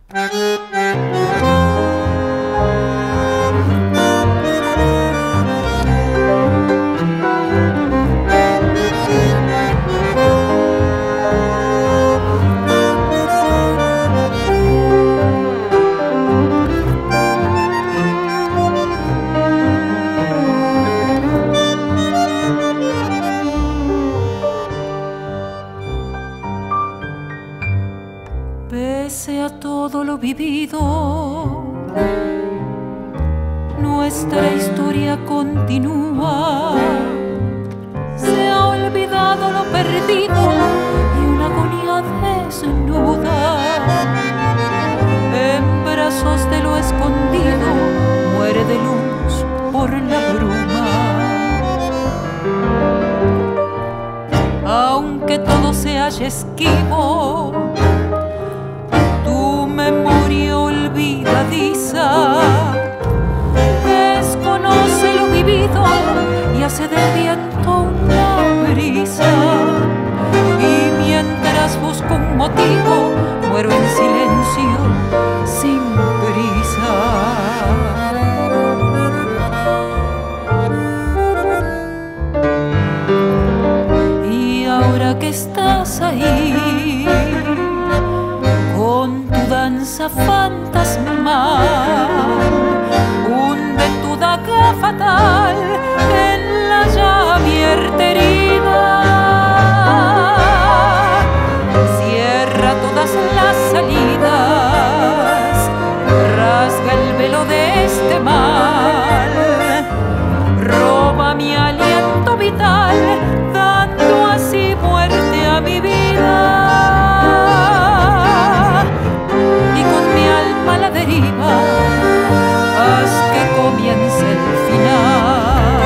Pese a todo lo vivido, nuestra historia continúa. Se ha olvidado lo perdido y una agonía desnuda. En brazos de lo escondido muere de luz por la bruma. Aunque todo se haya esquivo, memoria olvidadiza desconoce lo vivido y hace del viento una brisa. Y mientras busco un motivo, muero en silencio, sin prisa. Y ahora que estás ahí, con tu danza fantasmal, hunde tu daga fatal en la ya abierta herida. Cierra todas las salidas, rasga el velo de este mal, roba mi aliento vital, dando así muerte a mi vida. Haz que comience el final.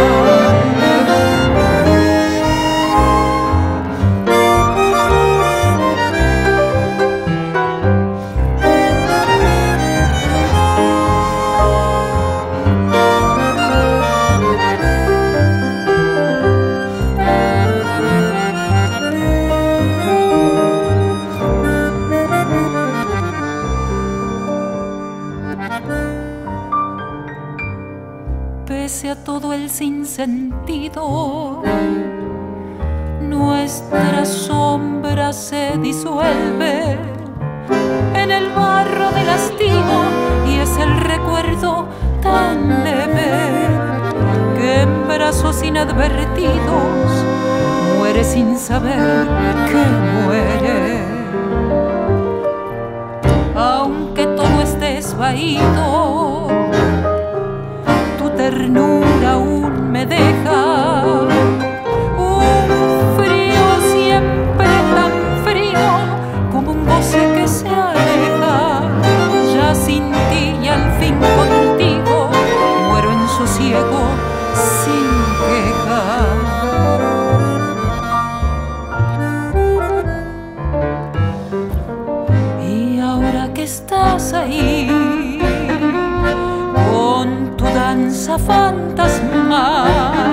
Pese a todo el sinsentido, nuestra sombra se disuelve en el barro del hastío y es el recuerdo tan leve que en brazos inadvertidos muere sin saber que muere. Aunque todo esté esvaído, ternura aún me deja un frío siempre tan frío como un goce que se aleja. Ya sin ti y al fin contigo muero en sosiego sin queja. Y ahora que estás ahí, danza fantasmal,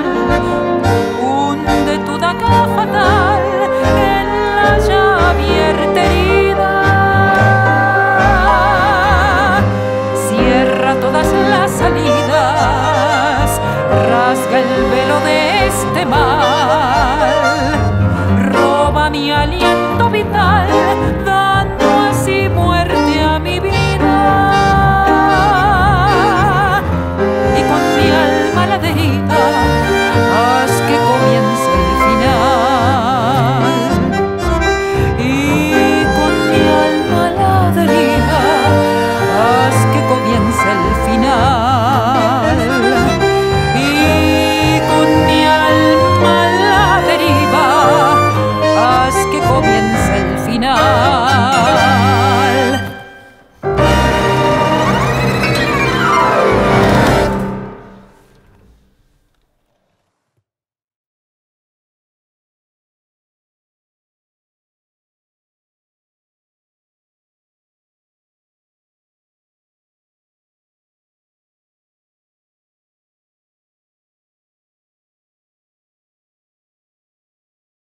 hunde tu daga fatal en la ya abierta herida. Cierra todas las salidas, rasga el velo de este mal, roba mi aliento vital, dando así muerte a mi vida. Y con mi alma a la deriva